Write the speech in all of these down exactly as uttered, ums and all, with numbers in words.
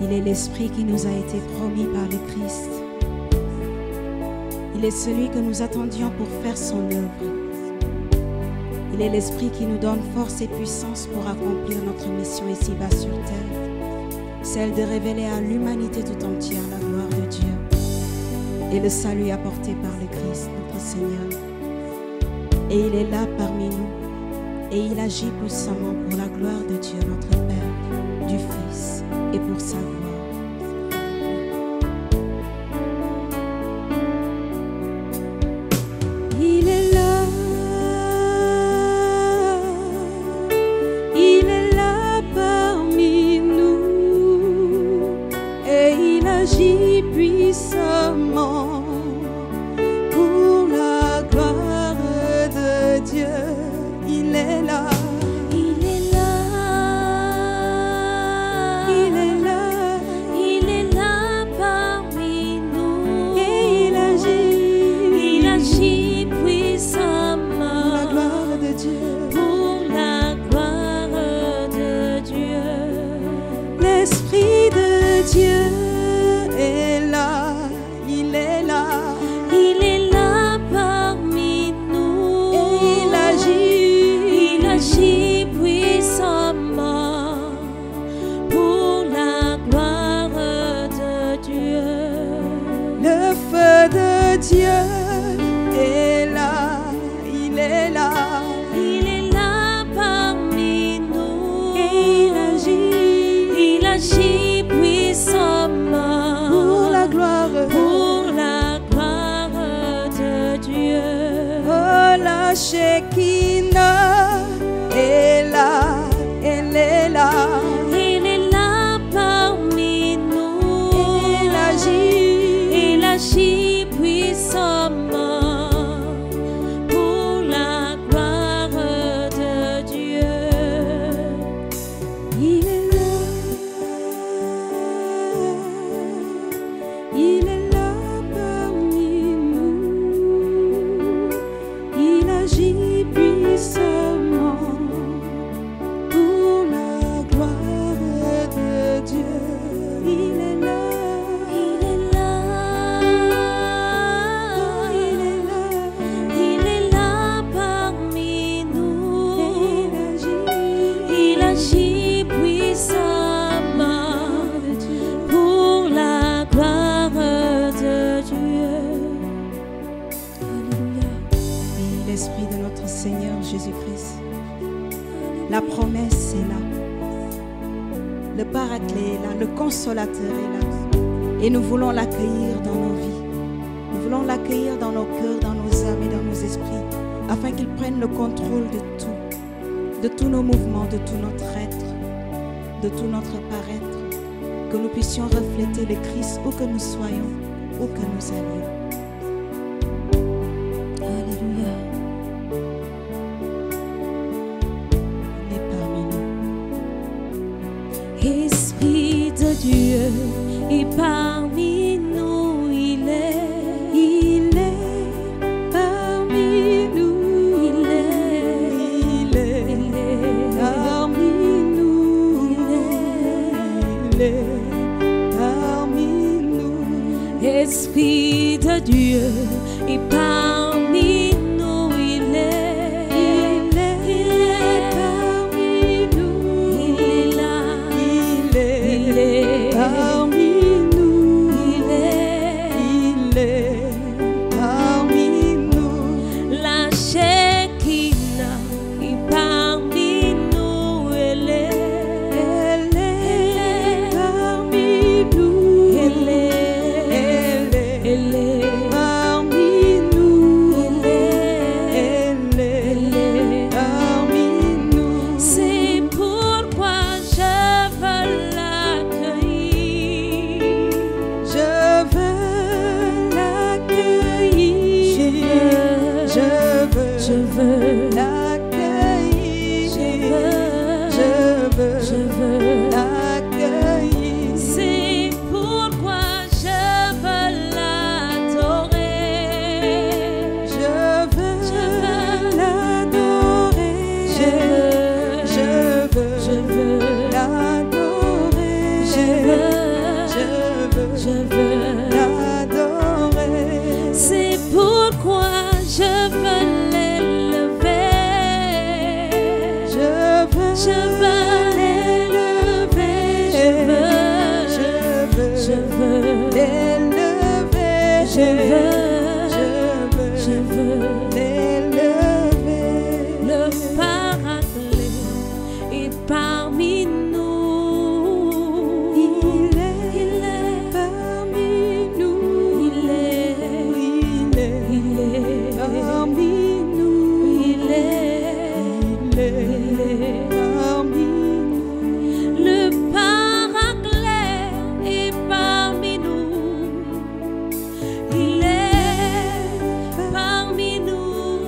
Il est l'Esprit qui nous a été promis par le Christ. Il est celui que nous attendions pour faire son œuvre. Il est l'Esprit qui nous donne force et puissance pour accomplir notre mission ici-bas sur terre, celle de révéler à l'humanité tout entière la gloire de Dieu et le salut apporté par le Christ, notre Seigneur. Et il est là parmi nous et il agit puissamment pour la gloire de Dieu, notre Père, du Fils et pour sa gloire. Il est là, il est là parmi nous et il agit puissamment pour la gloire de Dieu. Il est là. Dieu est là, il est là, il est là parmi nous et il agit, il agit puissamment pour la gloire de Dieu. Le feu de Dieu est là, il est là, il est là parmi nous et il agit, il agit pour la gloire, pour la gloire de Dieu. Oh, la Shekinah est là, elle est là, elle est là parmi nous. Elle agit, elle agit puissamment pour la gloire de Dieu. Il est Il est là parmi nous, il agit puissamment pour la gloire de Dieu. Il est là, il est là, il est là, il est là parmi nous, il agit, il agit puissamment pour la gloire de Dieu. Alléluia. Et l'Esprit de notre Seigneur Jésus-Christ, la promesse est là, le Paraclet est là, le Consolateur est là, et nous voulons l'accueillir dans nos vies. Nous voulons l'accueillir dans nos cœurs, dans nos âmes et dans nos esprits, afin qu'il prenne le contrôle de tout, de tous nos mouvements, de tout notre être, de tout notre paraître, que nous puissions refléter le Christ où que nous soyons, où que nous allions. Alléluia. Il est parmi nous. Esprit de Dieu est parmi nous, il est, il est parmi nous, il est, il est, il est parmi nous, il est, il est. Esprit de Dieu est parmi nous, il est, il est, il est parmi nous, il est là, il est, il est parmi nous, il est, il est parmi nous. La Shekinah est parmi nous, elle est, elle est parmi nous, elle est. Elle est parmi nous. je veux, je veux l'élever. Le Paraclet est parmi nous. Il est, il est parmi nous. Il est, il est, il est parmi nous. Il est, il est parmi nous. Le Paraclet est parmi nous. Il est parmi nous.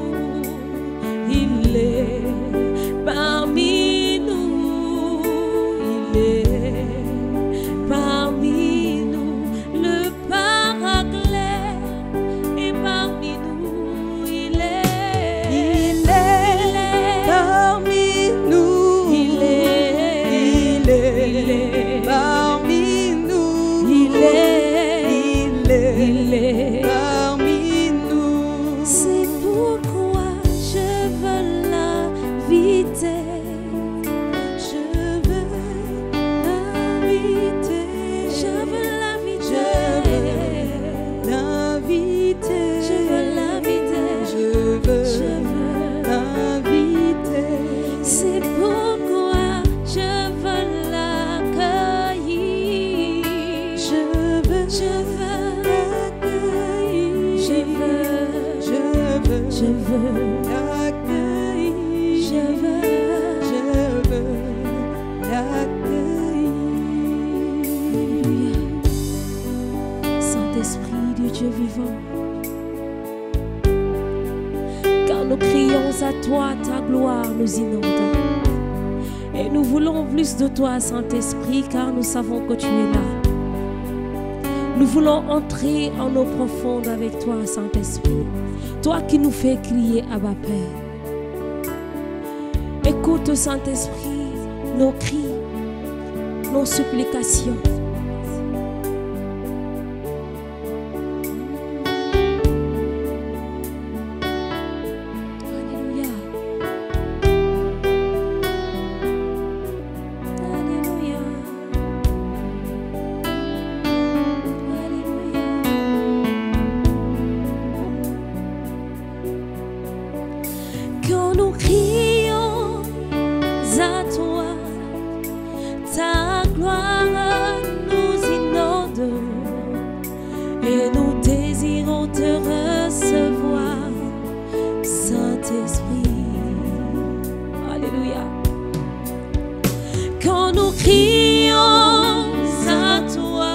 Il est parmi nous. Il est parmi nous. Le Paraclet est parmi nous. Il est, il est parmi nous. Il est, il est parmi nous. Il est, il est, il est parmi nous. C'est pourquoi je veux l'inviter. Je veux l'inviter. Je veux l'inviter. Je veux l'inviter. Je veux l'inviter. C'est pourquoi je veux l'accueillir. Je veux, je veux l'accueillir. Je veux, je veux, je veux l'accueillir. Je veux, je veux l'accueillir. Saint-Esprit du Dieu vivant, car nous crions à toi, ta gloire nous inonde. Et nous voulons plus de toi, Saint-Esprit, car nous savons que tu es là. Nous voulons entrer en eau profonde avec toi, Saint-Esprit. Toi qui nous fais crier Abba Père. Écoute, Saint-Esprit, nos cris, nos supplications. Alléluia. Alléluia. Alléluia. Quand nous crions à toi, ta gloire nous inonde et nous désirons te recevoir, Saint-Esprit. Alléluia. Quand nous crions à toi,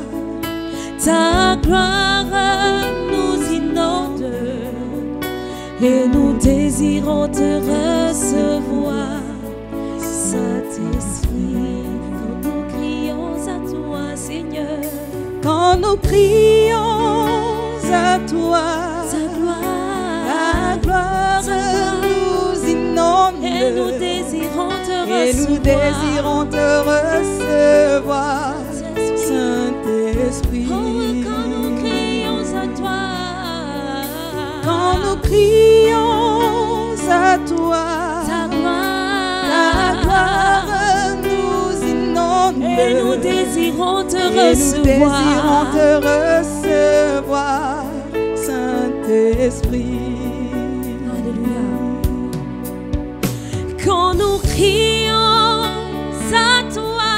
ta gloire nous inonde et nous désirons te recevoir, Saint-Esprit. Quand nous crions à toi, Seigneur, quand nous crions à toi, ta gloire, ta gloire nous inonde et nous désirons te recevoir, et nous désirons te recevoir, Saint-Esprit. Oh, quand nous crions à toi, quand nous crions à toi, ta gloire, ta gloire nous inonde et nous désirons te recevoir, et nous désirons te recevoir, Saint-Esprit. Alléluia. Quand nous crions à toi,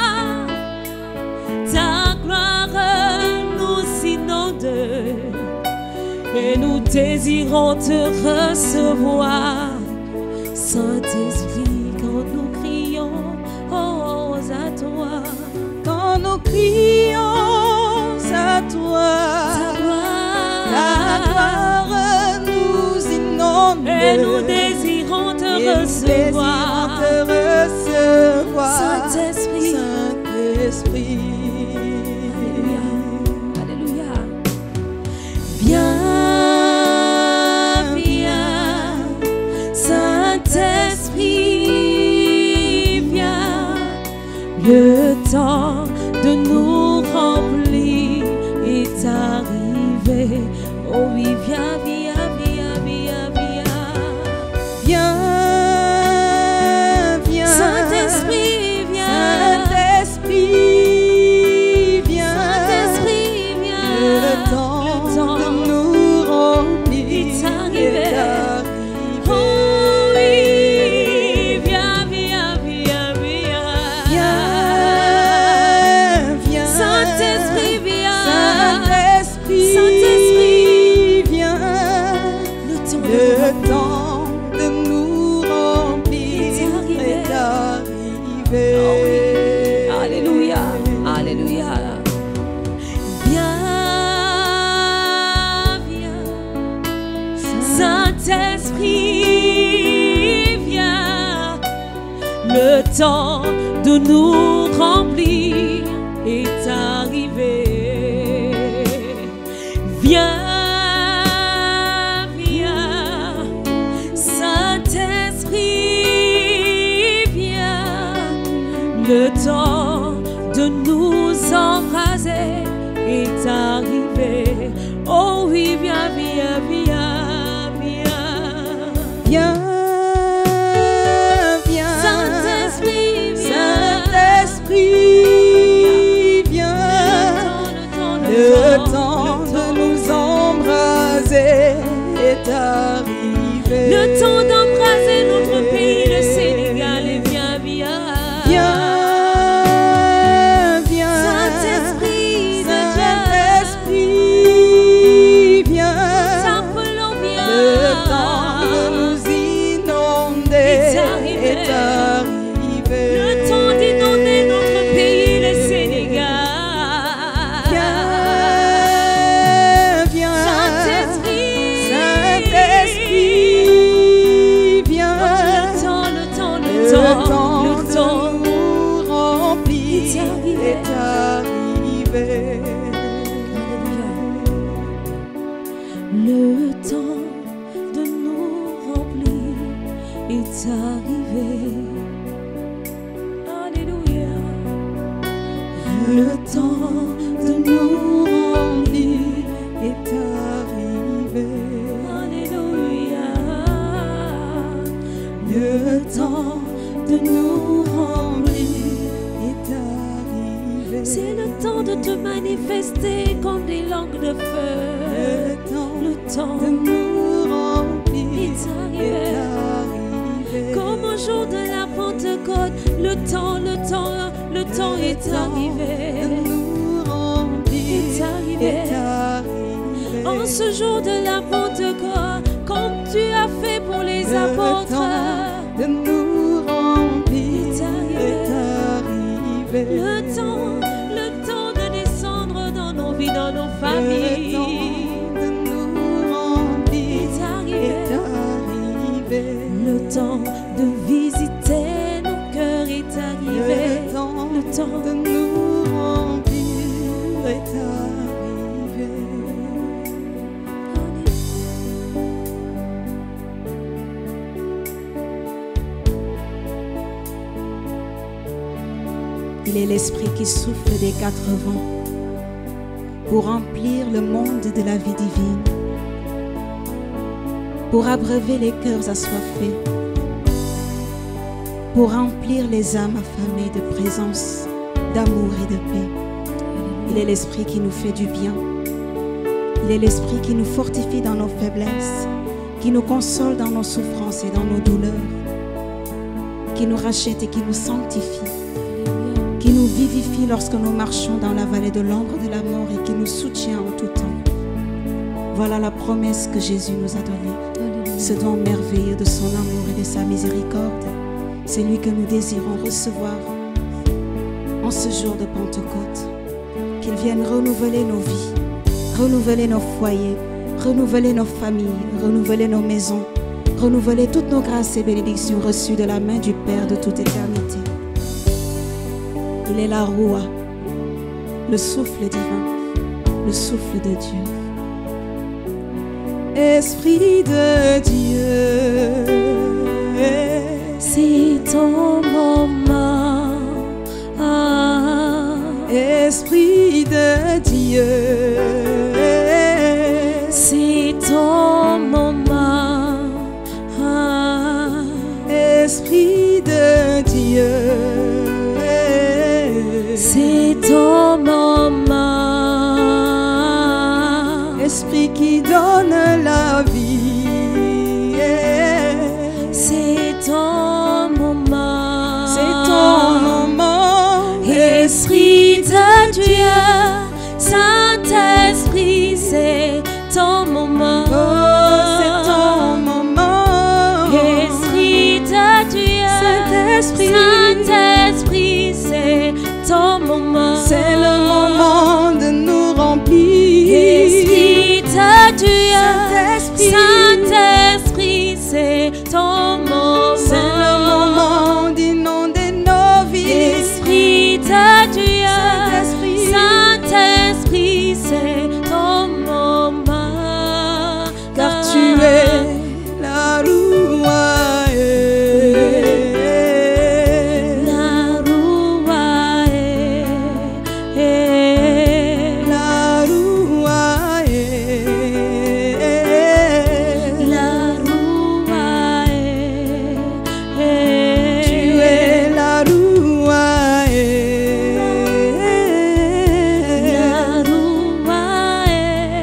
ta gloire nous inonde et nous désirons te recevoir, Saint-Esprit. Quand nous crions oh, à toi, quand nous crions à toi, ta gloire, ta gloire nous inonde et nous désirons te recevoir, te recevoir, Saint-Esprit, Saint-Esprit. Alléluia. Alléluia. Viens, viens, Saint-Esprit, viens. Le temps de nous remplir est arrivé. Oh oui, viens, viens, viens, viens, viens. Viens, viens. Saint-Esprit, viens. Saint-Esprit, viens. Saint-Esprit, viens. Le temps Alléluia. Viens, viens, Saint-Esprit, viens. Le temps de nous remplir est arrivé. Viens, viens, Saint-Esprit, viens. Le temps de nous embraser est arrivé. Oh oui, viens, viens, viens, viens. Viens, viens, Saint-Esprit, viens. Saint-Esprit, viens. Le temps de nous embraser est arrivé. Le temps d'embraser notre pays, le Sénégal, et viens, viens. Viens, Saint-Esprit de Dieu, Saint-Esprit, viens. t'appelons, viens. Le temps de nous inonder est arrivé. est arrivé. Le temps d'inonder notre pays, le Sénégal. Viens, viens. Saint-Esprit, Saint-Esprit, viens. le temps, le temps, le Le temps, temps le de temps. nous remplir est arrivé. est arrivé. Le temps de nous remplir est arrivé. Alléluia. Le temps de nous remplir est arrivé. Alléluia. Le temps de nous remplir est arrivé. C'est le temps de te manifester comme des langues de feu. Le temps Le temps de nous remplir est est arrivé. arrivé. Comme au jour de la Pentecôte, le temps, le temps, le temps est De arrivé. nous remplir Est arrivé. est arrivé. En ce jour de la Pentecôte, comme tu as fait pour les Le apôtres, temps de nous remplir est arrivé. est arrivé. Le temps, le temps de descendre dans nos vies, dans nos Le familles, temps de nous remplir est arrivé. est arrivé. Le temps de visiter nos cœurs est arrivé. Le temps Le temps de nous remplir est arrivé. Il est l'esprit qui souffle des quatre vents pour remplir le monde de la vie divine, pour abreuver les cœurs assoiffés, pour remplir les âmes affamées de présence, d'amour et de paix. Il est l'esprit qui nous fait du bien. Il est l'esprit qui nous fortifie dans nos faiblesses, qui nous console dans nos souffrances et dans nos douleurs, qui nous rachète et qui nous sanctifie, qui nous vivifie lorsque nous marchons dans la vallée de l'ombre de la mort et qui nous soutient en tout temps. Voilà la promesse que Jésus nous a donnée, ce don merveilleux de son amour et de sa miséricorde. C'est lui que nous désirons recevoir en ce jour de Pentecôte. Qu'il vienne renouveler nos vies, renouveler nos foyers, renouveler nos familles, renouveler nos maisons, renouveler toutes nos grâces et bénédictions reçues de la main du Père de toute éternité. Il est la Roua, le souffle divin, le souffle de Dieu. Esprit de Dieu, c'est ton moment. Ah. Esprit de Dieu, c'est ton moment. Ah. Esprit de Dieu, c'est ton moment. Esprit qui donne la vie, c'est ton moment. C'est ton moment. Esprit de Dieu, Saint-Esprit, c'est ton moment. Oh, c'est ton moment. Esprit de Dieu, Saint-Esprit, Saint-Esprit, c'est ton moment. C'est le de Dieu, Saint-Esprit, c'est ton moment. Car tu es la Rouae, la Rouae, la Rouae, la Rouae, tu es la Rouae, la Rouae,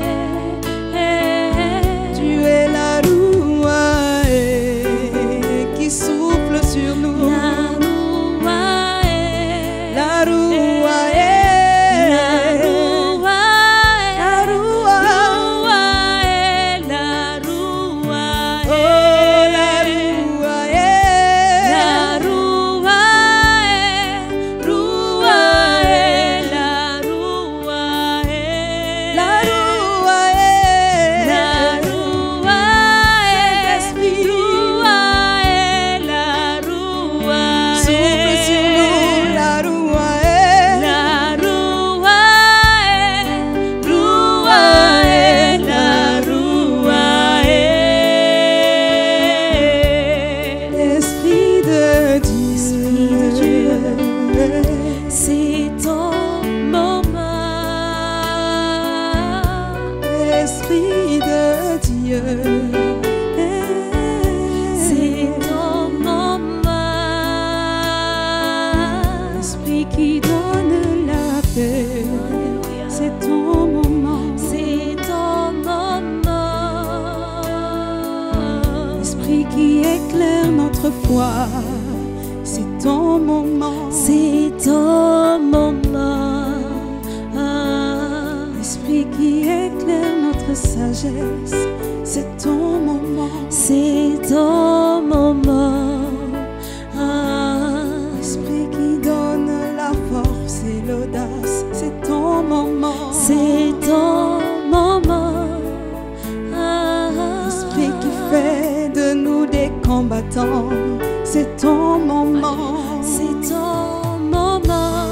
tu es la Rouae qui souffle sur nous. la Rouae, La Rouae, la Rouae, la Rouae, la Rouae, oh la Rouae, la Rouae, Rouae, la Rouae, la Rouae, la Rouae, Saint-Esprit, Rouae, la Rouae, souffle sur nous. La Rouae, la Rouae, Rouae, la Rouae. Esprit de Dieu, C'est ton moment. Esprit de Dieu, C'est ton moment. Esprit qui donne la paix, c'est ton moment. C'est ton moment. Esprit qui éclaire notre foi, c'est ton moment. C'est ton moment. Esprit qui éclaire notre sagesse, c'est ton moment. C'est ton moment. Esprit qui donne la force et l'audace, c'est ton moment. C'est ton moment. Esprit qui fait de nous des combattants, c'est ton moment. C'est ton moment.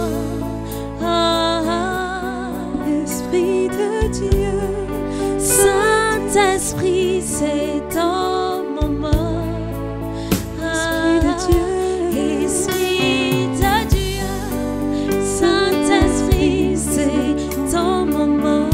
Esprit de Dieu, Saint-Esprit, c'est ton moment. Esprit de Dieu, Esprit de Dieu, Saint-Esprit, c'est ton moment.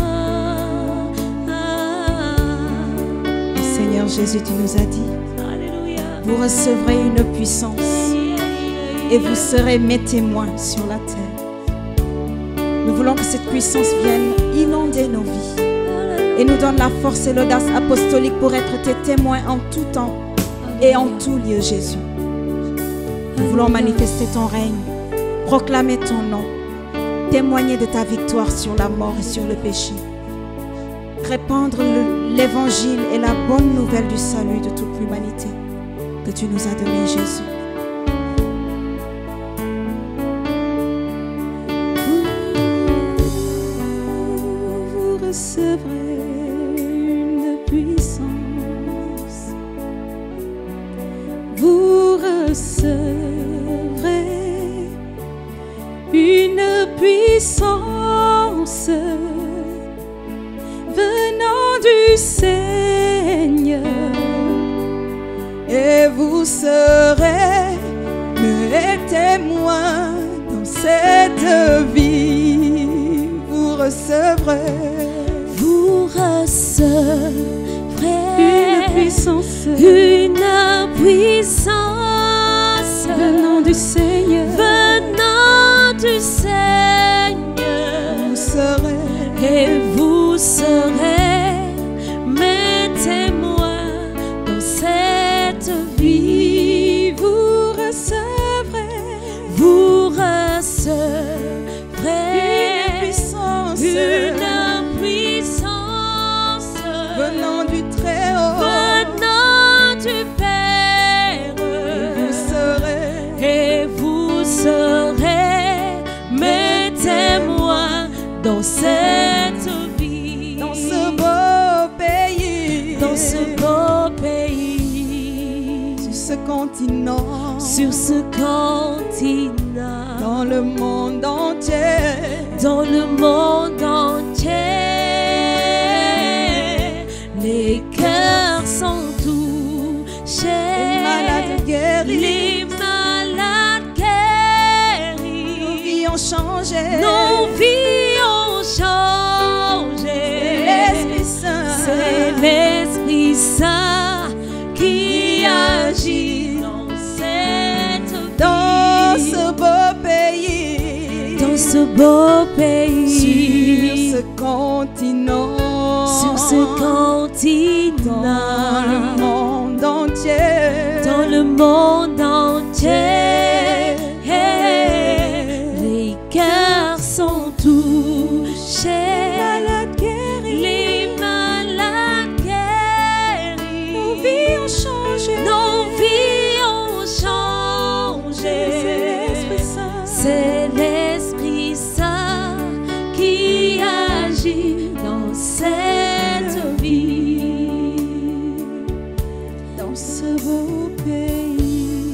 Seigneur Jésus, tu nous as dit, Alléluia. vous recevrez une puissance et vous serez mes témoins sur la terre. Nous voulons que cette puissance vienne inonder nos vies et nous donne la force et l'audace apostolique pour être tes témoins en tout temps et en tout lieu, Jésus. Nous voulons manifester ton règne, proclamer ton nom, témoigner de ta victoire sur la mort et sur le péché, répandre le- l'évangile et la bonne nouvelle du salut de toute l'humanité que tu nous as donné, Jésus. Vous recevrez une puissance. Vous recevrez une puissance venant du Seigneur, et vous serez mes témoins dans cette vie. Vous recevrez, Vous recevrez une puissance une puissance venant du Seigneur. venant du Seigneur, Vous serez, et vous serez mes témoins dans cette vie. vous recevrez Vous recevrez une puissance une puissance venant du Très-Haut. venant du Père, Vous serez, et vous serez mes témoins dans cette vie, dans ce beau pays, dans ce beau pays, sur ce continent, sur ce continent. dans le monde entier, dans le monde entier. Les cœurs sont touchés, les malades guéris, les malades guéris, nos vies ont changé, nos vies ont changé. L'Esprit Saint, c'est l'Esprit Saint qui agit dans cette vie, dans ce beau pays, dans ce beau pays, sur ce continent, sur ce continent, dans le monde entier, dans le monde entier. Les cœurs sont touchés, les malades guéris, les malades guéris, nos vies ont changé, nos vies ont changé. C'est l'Esprit Saint, C'est l'Esprit Saint qui agit dans cette vie, dans ce beau pays,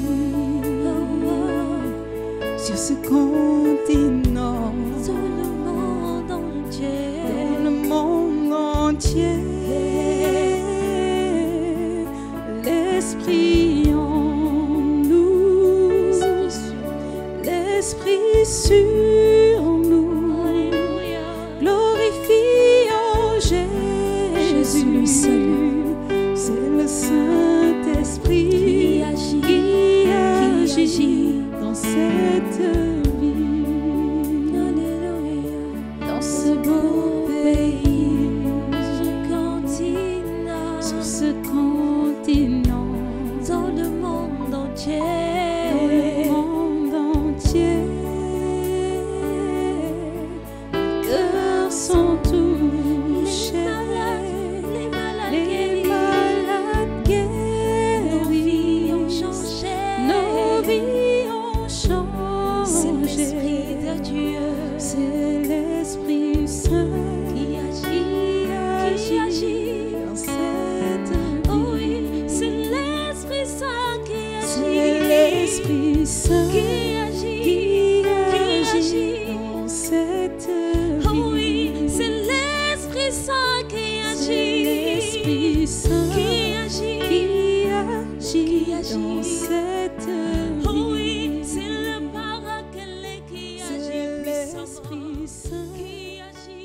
sur ce continent, dans le monde entier. dans le monde entier. L'Esprit en nous, l'Esprit sur nous, Alléluia. glorifions Jésus, lui seul. c'est le Saint-Esprit Qui agit, qui qui agit agit dans cette vie, Alléluia. dans ce beau pays, Ce continent, sur ce continent, dans le monde entier. dans le monde entier. Les cœurs sont touchés, Les malades les guéris, malades nos vies guéris, ont changé. nos vies ont C'est changé. l'Esprit de Dieu C'est l'Esprit Saint qui agit, qui agit. dans cette vie. Oh oui, c'est l'Esprit Saint qui C'est agit, l'Esprit Saint qui agit, qui qui agit agit. dans cette vie. Oh oui, c'est l'Esprit Saint qui C'est agit, l'Esprit Saint qui agit, qui agit qui dans agit. cette Oh vie. oui, c'est le Paraclet qui C'est agit puissamment, l'Esprit Saint qui agit.